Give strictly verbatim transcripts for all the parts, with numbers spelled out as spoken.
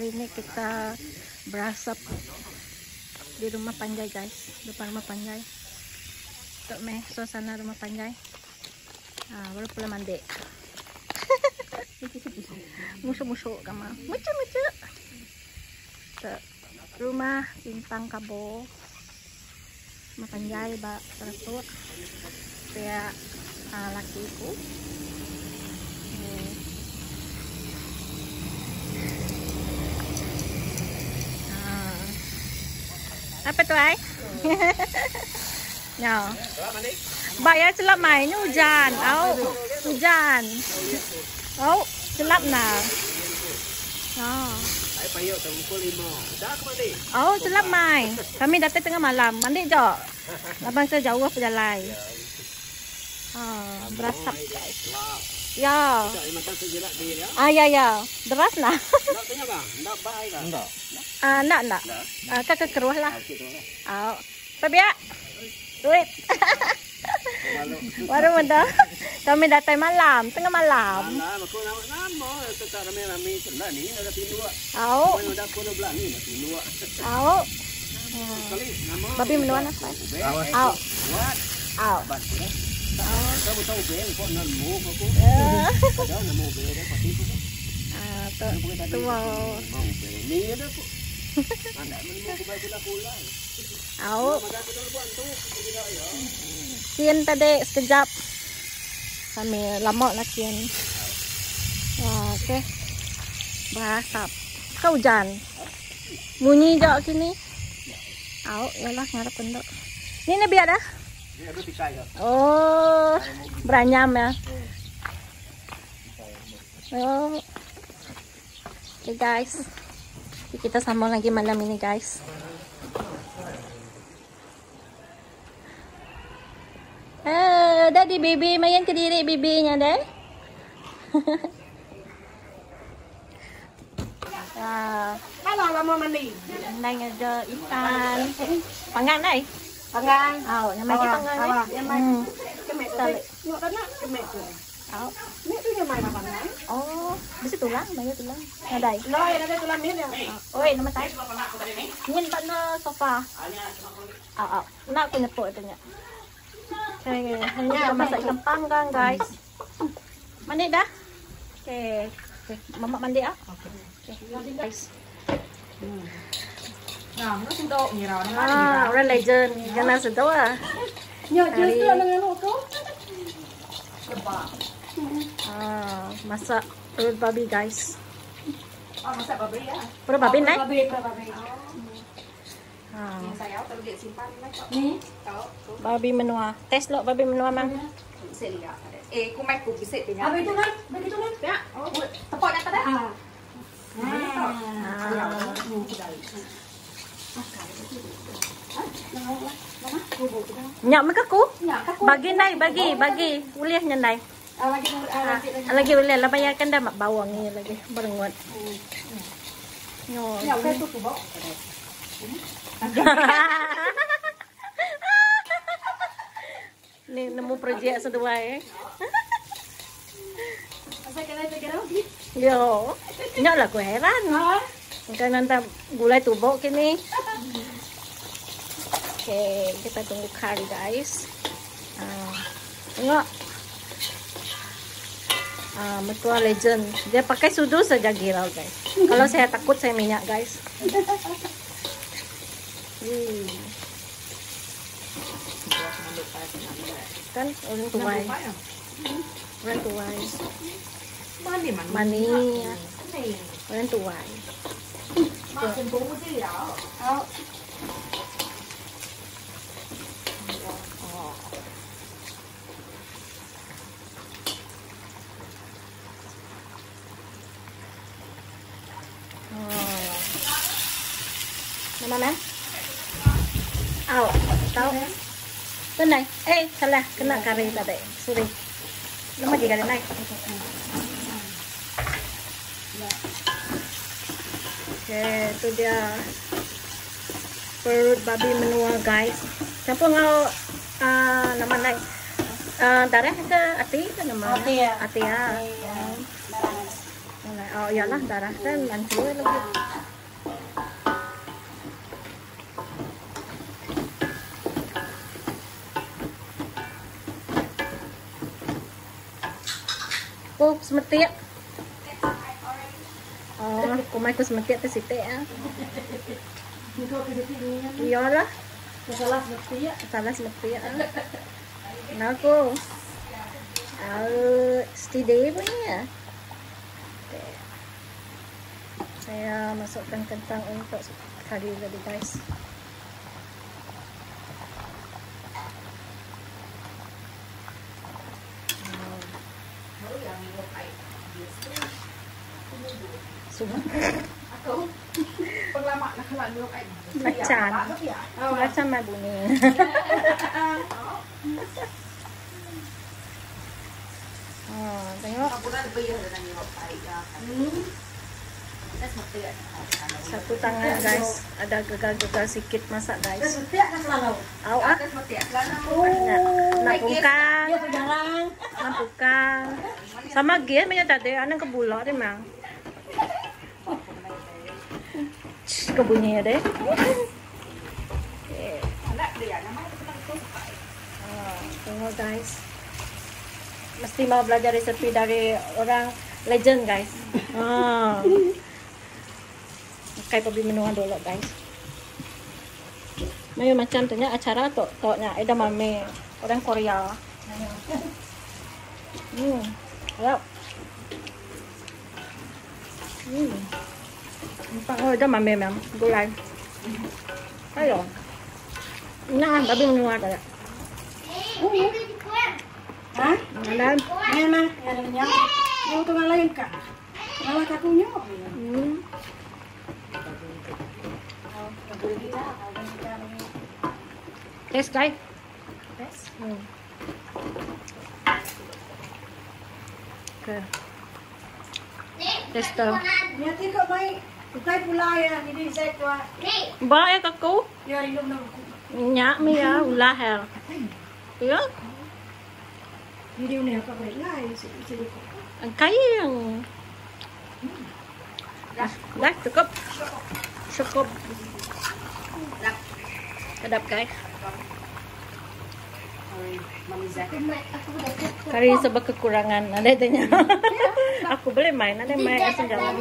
hari ini kita berasap di rumah Panjai guys, depan rumah Panjai. Tuh meh suasana rumah Panjai. Ah, baru pulang mandi. Musuh-musuh kama. Mucu-mucu. Tuh rumah Bintang Kabo. Rumah Panjai ba teratur. Saya uh, lakiku. Hmm. Apa tuh ay? No. Bayar celap mai ni hujan. Oh, hujan. Oh, celap nah. Oh. Oh, celap mai. Kami datang tengah malam. Mandi jok. Abang saya jauh perjalanan. Oh, berasap guys. Ya. Ah ya ya. Deras nah. Ah, nak nak. Ah, kakak keruah lah. Oh, tapi ya. Duit. Baru muda. Kami datang malam, tengah malam. Oh. Oh. Babi menua apa? Oh. Oh. Kamu tahu bel kok nemu aku. Ah, tu mau. Ni ada kok. Anda menemu pula-pula. Au. Kian tadi sekejap. Kami lama lah kian. Wah, okey. Berasap. Kau hujan. Bunyi jauh kini. Au, yalah ngarep pendek. Ni ni biar dah. Oh, beranyam ya. Oh, oke okay, guys, kita sambung lagi malam ini guys. Eh, Daddy bibi, main ke diri bibinya deh. Ah, kalau lama mandi. Nang ada ikan, pangan deh. Pangan. Oh, yang main pangan ni. Yang main. Kemek tali. Nyok kana kemek tu. Oh. Ni tu yang main pangan. Oh, besi tulang, banyak tulang. Nadai. No, yang ada tulang ni yang. Oi, nama saya. Nyen pada sofa. Oh, oh. Nak aku nyepuk tanya. Okay, hanya masak ikan panggang guys. Mandi dah? Okay. Okay, mama mandi ah. Okay. Okay, guys. Hmm. Nah, nó xin độ nhiều rồi. Ah, orang legend. Jangan sedap ah. Nhớ chưa chưa dengan lu tu. Ah, masak perut babi guys. Oh, masak babi ya. Perut babi naik. Babi, perut babi. Ah. Yang saya tahu dia simpan ni. Tahu. Babi menua. Tes lo babi menua mang. Bisa lihat. Eh, ku mai ku bisa punya. Babi tu kan? Babi tu kan? Ya. Oh, tepok nak tak ada? Ah. Ah. Nyak mereka ku? Bagi naik, bagi, bagi. Uliah nyandai. Lagi uliah lah bayarkan dah mak bawang ni lagi berengut. Nyo. Nyak saya tu tu bawa. Ni nemu projek sedua eh. Saya kena fikir lagi. Yo. Nyak lah ku heran. Kan nanti gulai tubuk kini. Oke, okay, kita tunggu kari guys. Uh, tengok. Uh, mertua legend. Dia pakai sudu saja girau guys. Kalau saya takut saya minyak guys. Hmm. Kan orang tuai. Orang tuai. Mani man. Mani. Orang tuai. Makin bumbu sih ya. Oh. Nama mana? Aw, tahu? Tuh naik. Eh, salah kena kari tadi. Sorry. Lama juga ada naik. Oke, itu dia perut babi menua guys. Campur ngau uh, nama naik uh, darah ke ati ke nama? Ati ya. Ati ya. Oh iyalah darah kan lancur lagi. Aku semetik. Oh, kumai ku semetik tu sitik ah. Iyalah. Salah seperti ya. Salah semetik ah. Nah aku. Ah, steady punya. Saya masukkan kentang untuk kari tadi guys. Sudah. Aku perlama nak keluar dulu kan. Macan. Macam mana bunyi? Oh, tengok. Satu tangan guys, ada gagal-gagal sikit masak guys. Au ah. Nak pungkang. Nak pungkang. Sama gian punya tadi, anang kebulak deh mang. Kebunyi deh. Oh, tengok guys. Mesti mau belajar resepi dari orang legend guys. Ah. Kayak pergi menuan dulu guys. Mayu macam tu nya acara tu, tu nya ada mami orang Korea. Hmm. Ayo. Hmm. Empat oh ada mami mem, gulai. Ayo. Nah, tapi menuan tu. Hah? Ada. Memang ada nya. Yang tu lain kak. Malah kakunya. Hmm. Tes guys. Tes. Hmm. Okay. Tes tu. Dia tiko mai. Utai pula ya ini saya tua. Baik aku. Ya ilmu nak. Nyak mi ya ulah hel. Ya. Video ni apa boleh lah isi isi. Cái Lát cukup. Cukup. Kedap guys. Kari sebab kekurangan ada tanya. Aku boleh main, ada main asal jalan.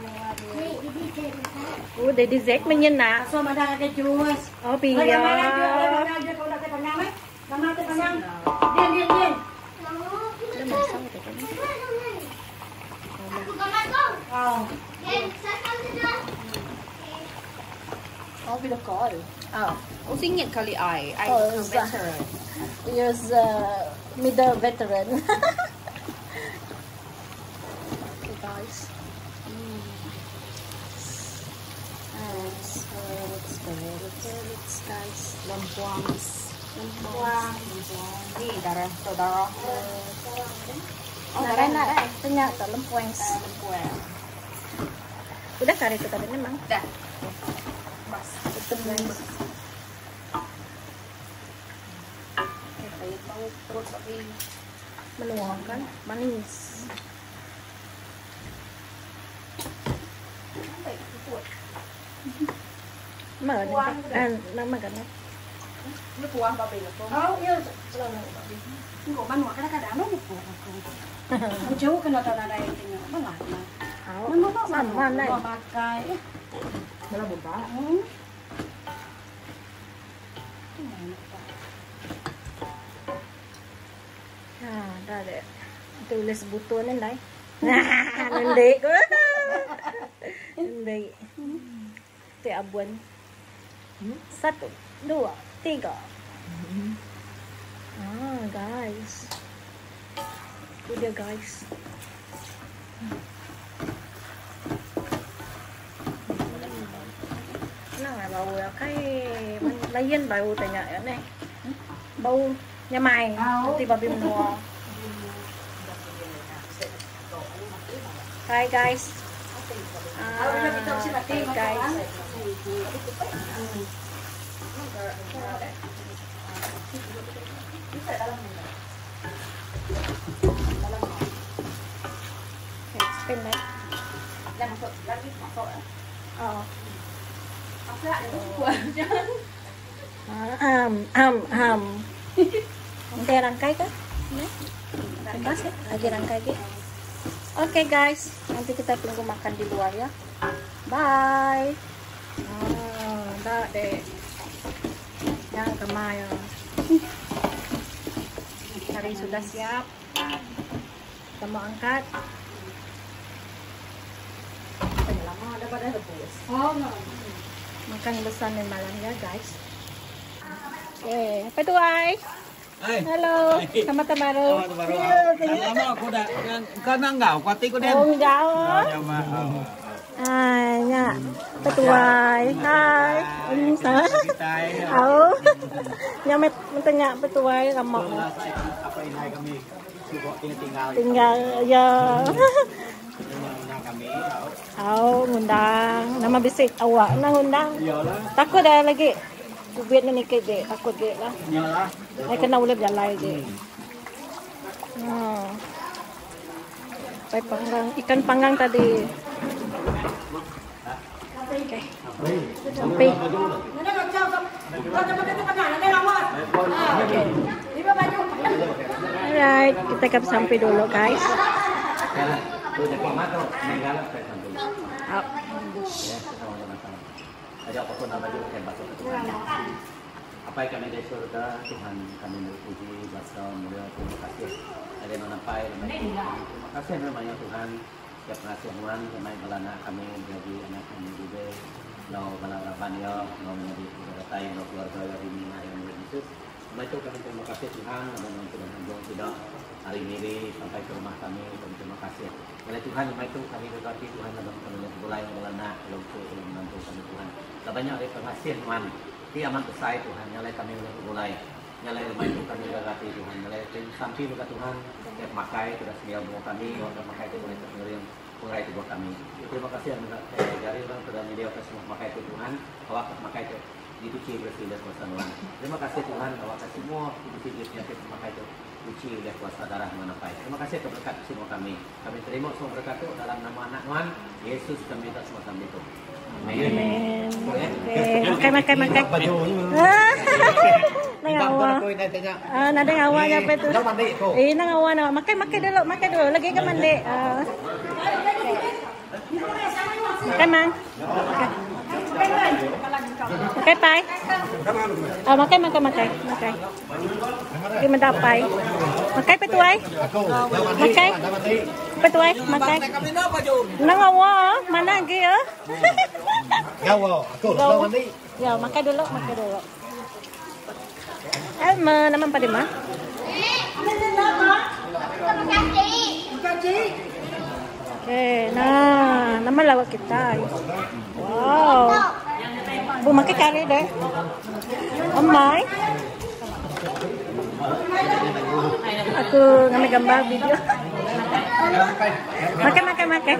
Oh, Daddy Zack menyen nak. So madang ada jus. Oh, piya. Dia dia dia. Oh. Oh, video call. Oh, Using it kali I. I Oh, oh, is veteran. here's uh, middle veteran. Okay, guys. Mm. Nice. Carrots, carrots, carrots, guys. Lempuangs. Lempuang. Ni darah, so darah. Oh, darah nak eh. Tanya tak lempuang. Lempuang. Udah kari itu tadi memang. Dah. Bas. Itu guys. Saya tahu terus tapi Menuangkan manis. Mở đi. À, nó mà gần đây. Nước uống bao bì là cô. Oh, iya. Enggak ban wak kada ano mo po. Ang jowo kana ta na dai tinga. Wala na. Áo. Ano mo Sẵn hoàn này. Mamakay. Wala mo ba? Hmm. Ah, dah ada. Tulis butuan ni lai. Nah, nendek ko. Nendek. Ti abuan. Satu, dua, tiga. Ah, guys. Itu dia guys. Nah, bau là cái lain bau tanya này. Bau nhà mày thì bà bìm nua. Hi guys. Ah, hey guys. Spin đấy. Dah masuk, lagi masuk. Oh. Apa ada tu buat je. Am am am. Nanti rangkai kan? Bebas ya? Lagi rangkai gitu. Oke okay, guys, nanti kita tunggu makan di luar ya. Bye. Oh, dah deh. Yang kemayo. Kari sudah siap. Kita mau angkat. Lama ada pada rebus. Oh, no. Makan besaran malam ya guys. Oke, okay. Apa itu ay? Ay. Halo, selamat tahun baru. Selamat baru. Lama aku dah kan enggak, kuati ko din. Oh, enggak. Oh, ya ma. Ay, nya. Petuai. Hai. Ini sana. Oh. Nya met mentenya petuai kamu. Apa ini kami suka tinggal. Tinggal ya. Kami. Oh, ngundang. Nama bisik awak nang ngundang. Iyalah. Takut dah lagi. Duit ni nikit dek, takut dek lah. Iyalah. Saya kena ulip jalan dek. Hmm. Pai panggang, ikan panggang tadi. Oke. Sampai. Alright, kita ke sampai dulu guys. Up. Ada apapun nama juga kan bahasa Tuhan. Apa yang kami dari surga, Tuhan kami berpuji, bahasa mulia, terima kasih. Ada yang menampai, terima kasih namanya Tuhan. Setiap pengasihan kami melana kami menjadi anak kami juga. Lalu melarapan ya, lalu menjadi keluarga yang keluarga dari Mina yang milik Yesus. Karena itu kami terima kasih Tuhan, dan Tuhan Agung tidak hari ini sampai ke rumah kami, kami terima kasih. Oleh Tuhan, karena itu kami berkati Tuhan dalam kami mulai melana, lalu dalam menantu kami Tuhan. Banyak dari pengasihan Tuhan, di aman besar Tuhan, nyalai kami mulai, nyalai rumah itu kami berkati Tuhan, nyalai sampai buka Tuhan, setiap makai sudah sedia buat kami, orang makai itu boleh terkirim, mulai itu buat kami. Terima kasih yang dari orang sudah media semua makai itu Tuhan, awak makai itu dicuci bersih dan kuasa Tuhan. Terima kasih Tuhan, awak semua dicuci penyakit makai itu dicuci oleh kuasa darah menapai. Terima kasih keberkat semua kami. Kami terima semua berkat itu dalam nama anak Tuhan Yesus kami minta semua kami itu. Amen. Makai makai makai. Nangawa. Ah, nada ngawa nya apa itu? Eh, nangawa na. Makai makai dulu, makai dulu. Lagi ke mandi. Ah. Makai man. Makai pai. Ah, makai makai makai. Makai. Lagi mendapai. Makai petuai. Makai. Petuai, makai. Nangawa, mana lagi ya? Gawa, aku lawan ni. Ya, makan dulu, makan dulu. Elma, nama apa dia mah? Oke, nah, nama lawak kita. Wow. Bu makan kari deh. Omai. Aku ngambil gambar video. Makan, makan, makan.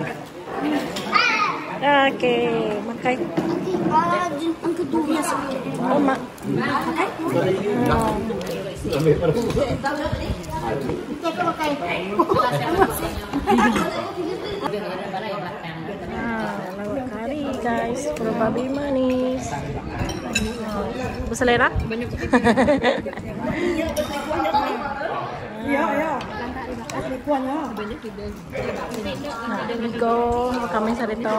Oke, makan. Ang kedua oh, mak. Makan? Oh. Ah, lawak kari guys, pura babi manis. Oh, berselera? Banyak. Ya, ya. Nah, Bigo, kami sarito.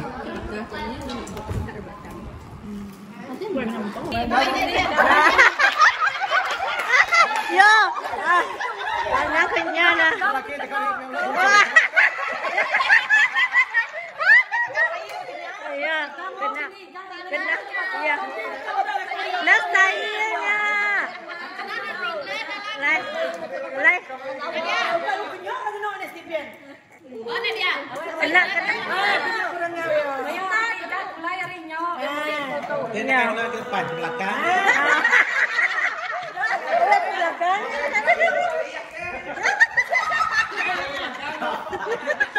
Yo, anak kenya na. Iya, kena, kena, iya. Nas tayanya. Lai, lai. Kena, kena. Ini kalau ke depan ke belakang. Ke belakang.